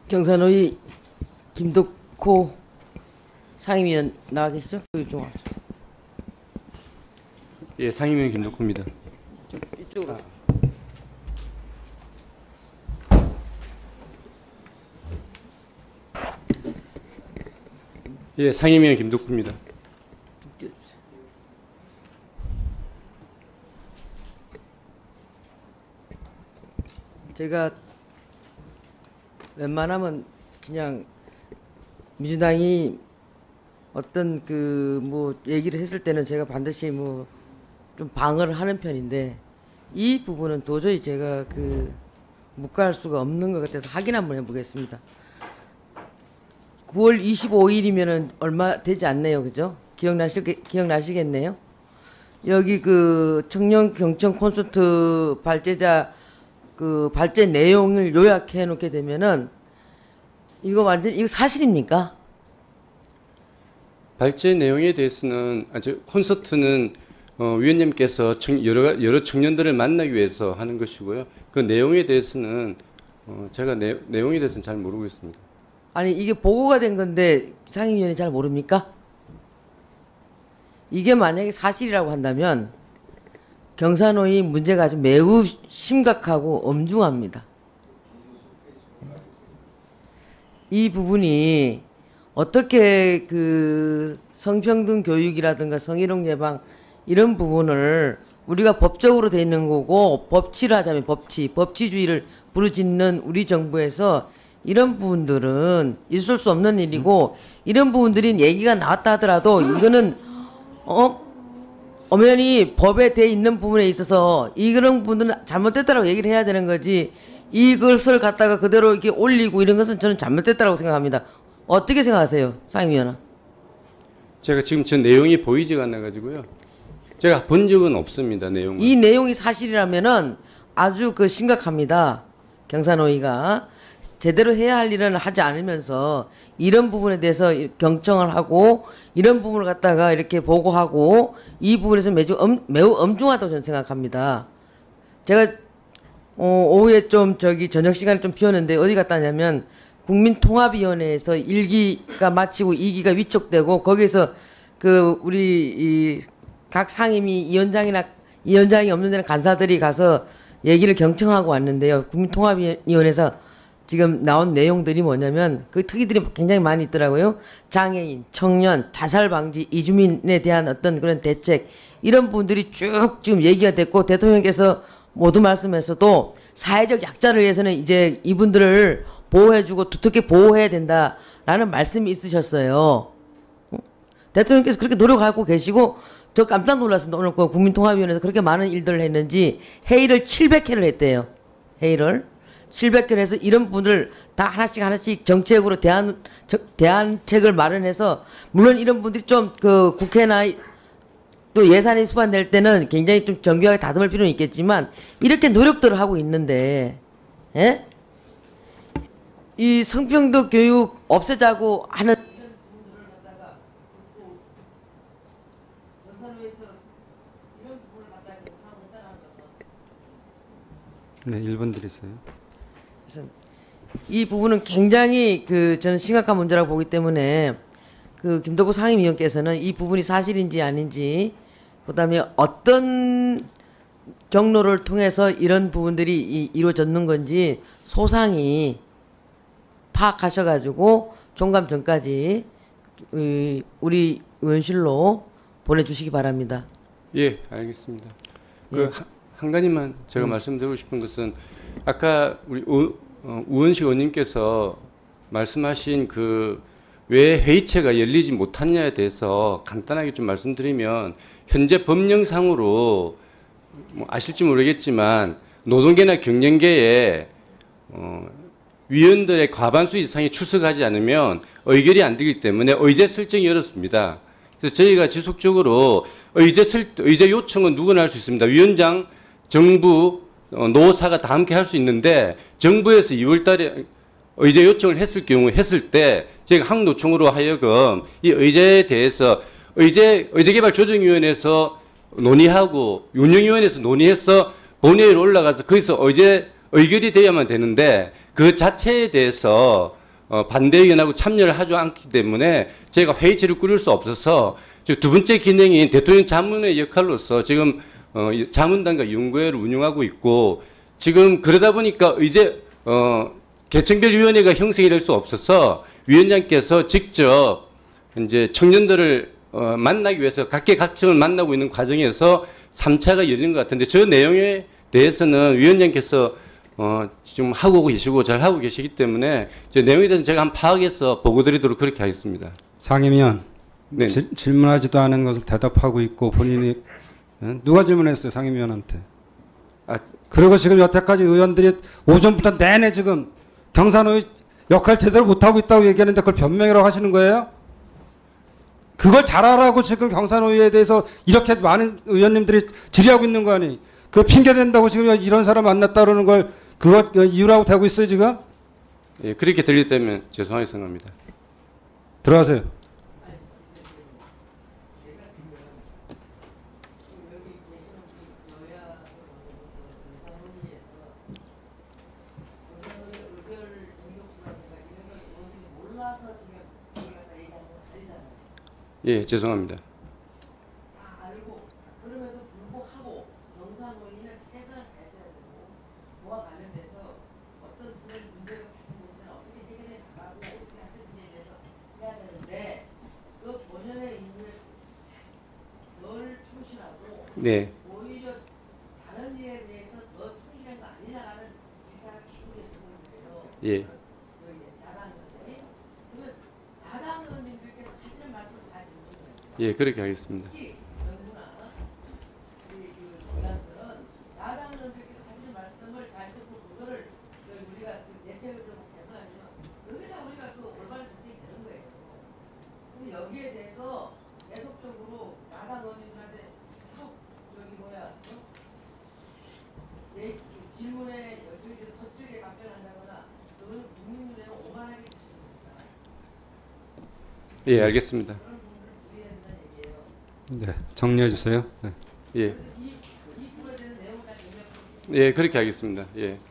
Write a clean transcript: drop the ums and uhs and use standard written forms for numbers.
경산의 김덕호 상임위원 나와 계시죠? 예, 상임위원 김덕호입니다. 이쪽으로. 예, 상임위원 김덕호입니다. 제가 웬만하면 그냥 민주당이 어떤 그 뭐 얘기를 했을 때는 제가 반드시 뭐 좀 방어를 하는 편인데 이 부분은 도저히 제가 그 묵과할 수가 없는 것 같아서 확인 한번 해보겠습니다. 9월 25일이면은 얼마 되지 않네요, 그죠? 기억나시겠네요? 여기 그 청년 경청 콘서트 발제자 그 발제 내용을 요약해 놓게 되면은 이거 완전 이거 사실입니까? 발제 내용에 대해서는 아주 콘서트는 위원님께서 여러 청년들을 만나기 위해서 하는 것이고요. 그 내용에 대해서는 제가 내용에 대해서는 잘 모르고 있습니다. 아니 이게 보고가 된 건데 상임위원이 잘 모릅니까? 이게 만약에 사실이라고 한다면 경산호의 문제가 아주 매우 심각하고 엄중합니다. 이 부분이 어떻게 그 성평등 교육이라든가 성희롱 예방 이런 부분을 우리가 법적으로 돼 있는 거고 법치를 하자면 법치주의를 부르짖는 우리 정부에서 이런 부분들은 있을 수 없는 일이고 이런 부분들이 얘기가 나왔다 하더라도 이거는 엄연히 법에 돼 있는 부분에 있어서 이런 부분들은 잘못됐다라고 얘기를 해야 되는 거지 이것을 갖다가 그대로 이렇게 올리고 이런 것은 저는 잘못됐다라고 생각합니다. 어떻게 생각하세요, 상임위원은? 제가 지금 저 내용이 보이지가 않아 가지고요. 제가 본 적은 없습니다, 내용을. 이 내용이 사실이라면은 아주 그 심각합니다. 경산호위가 제대로 해야 할 일은 하지 않으면서 이런 부분에 대해서 경청을 하고 이런 부분을 갖다가 이렇게 보고하고 이 부분에서 매우 엄중하다고 저는 생각합니다. 제가 오후에 좀 저녁 시간에 좀 비었는데 어디 갔다 왔냐면 국민통합위원회에서 1기가 마치고 2기가 위촉되고 거기서 그 우리 각 상임위 위원장이 없는 데는 간사들이 가서 얘기를 경청하고 왔는데요. 국민통합위원회에서 지금 나온 내용들이 뭐냐면 그 특이들이 굉장히 많이 있더라고요. 장애인, 청년, 자살 방지, 이주민에 대한 어떤 그런 대책 이런 부분들이 쭉 지금 얘기가 됐고 대통령께서 모두 말씀에서도 사회적 약자를 위해서는 이제 이분들을 보호해주고 두텁게 보호해야 된다라는 말씀이 있으셨어요. 대통령께서 그렇게 노력하고 계시고 저 깜짝 놀랐습니다. 오늘 그 국민통합위원회에서 그렇게 많은 일들을 했는지 회의를 700회를 했대요. 회의를 700개를 해서 이런 분들 다 하나씩 정책으로 대안책을 마련해서 물론 이런 분들이 좀 그 국회나 또 예산이 수반될 때는 굉장히 좀 정교하게 다듬을 필요는 있겠지만 이렇게 노력들을 하고 있는데 예? 이 성평등 교육 없애자고 하는 네, 1번 드리세요. 이 부분은 굉장히 저는 심각한 문제라고 보기 때문에 그 김덕호 상임위원께서는 이 부분이 사실인지 아닌지 그다음에 어떤 경로를 통해서 이런 부분들이 이루어졌는 건지 소상히 파악하셔가지고 종감 전까지 우리 의원실로 보내주시기 바랍니다. 예, 알겠습니다. 그 한 가지만 제가 말씀드리고 싶은 것은 아까 우리 우원식 의원님께서 말씀하신 그 왜 회의체가 열리지 못했냐에 대해서 간단하게 좀 말씀드리면 현재 법령상으로 뭐 아실지 모르겠지만 노동계나 경영계에 위원들의 과반수 이상이 출석하지 않으면 의결이 안 되기 때문에 의제 설정이 어렵습니다. 그래서 저희가 지속적으로 의제 요청은 누구나 할 수 있습니다. 위원장, 정부, 노사가 다 함께 할 수 있는데 정부에서 2월 달에 의제 요청을 했을 때 저희가 항노총으로 하여금 이 의제에 대해서 의제개발조정위원회에서 논의하고 운영위원회에서 논의해서 본회의로 올라가서 거기서 의결이 돼야만 되는데 그 자체에 대해서 반대 의견하고 참여를 하지 않기 때문에 제가 회의체를 꾸릴 수 없어서 두 번째 기능인 대통령 자문의 역할로서 지금 이 자문단과 연구회를 운영하고 있고 지금 그러다 보니까 이제 개청별 위원회가 형성이 될 수 없어서 위원장께서 직접 이제 청년들을 만나기 위해서 각계각층을 만나고 있는 과정에서 3차가 열린 것 같은데 저 내용에 대해서는 위원장께서 지금 하고 계시고 잘 하고 계시기 때문에 저 내용에 대해서 제가 한번 파악해서 보고드리도록 그렇게 하겠습니다. 상임위원 네. 질문하지도 않은 것을 대답하고 있고 본인이 누가 질문했어요 상임위원한테? 아, 그리고 지금 여태까지 의원들이 오전부터 내내 지금 경산호의 역할 제대로 못하고 있다고 얘기하는데 그걸 변명이라고 하시는 거예요? 그걸 잘하라고 지금 경산호위에 대해서 이렇게 많은 의원님들이 질의하고 있는 거 아니? 그 핑계 댄다고 지금 이런 사람 만났다 그러는 걸 그거 이유라고 되고 있어요 지금? 예, 그렇게 들렸다면 죄송하게 생각합니다. 들어가세요. 예, 죄송합니다. 알고 그럼에도 불구하고 경사노인은 최선을 다했어야 되고 그와 관련돼서 어떤 그런 문제가 발생했을 때 어떻게 해결해 나가고 어떻게 할 것인지에 대해서 해야 되는데 그 본연의 임무에 덜 충실하고 네, 오히려 다른 일에 대해서 더 충실한 거 아니냐라는 질타가 계속 있는 거예요. 예, 야당 의원이 그러면 야당 의원님들께서 하시는 말씀 잘 듣는 거예요. 예, 그렇게 하겠습니다. 특히 정부나 그 기관들은 야당 의원들께서 하시는 말씀을 잘 듣고 그거를 우리가 대책을 세우고 개선하시면 여기다 우리가 그 올바른 정책이 되는 거예요. 근데 여기에 대해서 계속적으로 야당 의원님들한테 계속 내 질문에 여기에 대해서 거칠게 답변한다거나 그거는 국민 눈에는 오만하게 드십니다. 예, 알겠습니다. 그런 부분을 주의해야 된다는 얘기예요. 네, 정리해 주세요. 네. 예, 이 부분에 대해서 내용을 잘 정리해 예, 그렇게 하겠습니다. 예.